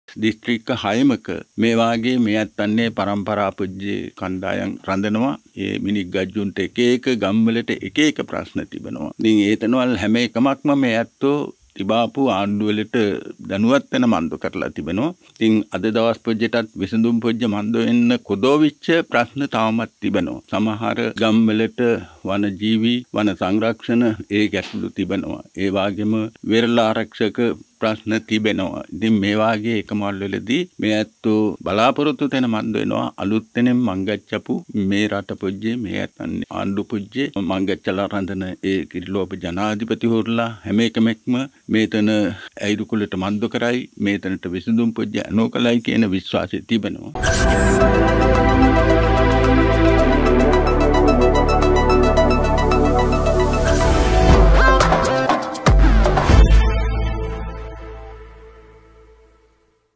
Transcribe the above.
දිස්ත්‍රික්ක 6මක මේ වාගේ මේ අත්තන්නේ පරම්පරා පුජ්‍ය කණ්ඩායම් රඳනවා. ඒ මිනික් ගජ්ජුන්ට එක එක ගම්වලට එක එක ප්‍රශ්න තිබෙනවා. ඉතින් ඒතනවල හැම එකමක්ම මේ ඇත්තෝ තිබාපු ආණ්ඩුවලට දැනුවත් වෙන මන්දු කරලා තිබෙනවා. ඉතින් අද දවස් පොජ්ජටත් විසඳුම් පොජ්ජ මන්දු වෙන්න කොදෝවිච්ච ප්‍රශ්න තාමත් තිබෙනවා. සමහර ගම්වලට වනජීවි වන සංරක්ෂණ ඒ ගැටලු තිබෙනවා. ඒ වගේම වෙරළ ආරක්ෂක ප්‍රශ්න තිබෙනවා. ඉතින් මේ වාගේ එකමල්වලදී මේ ඇත්තෝ බලාපොරොත්තු වෙන මන්ද වෙනවා අලුත්ෙන් මංගච්ඡපු මේ රට පුජ්ජේ මේ ඇත්තන්නේ ආණ්ඩු පුජ්ජේ මංගච්ඡලා රඳන ඒ කිරිලෝප ජනාධිපතිවරුලා හැම එකමෙක්ම මේතන ඇයිරුකුලට මන්ද කරයි මේතනට විසඳුම් පුජ්ජ අනෝකලයි කියන විශ්වාසය තිබෙනවා.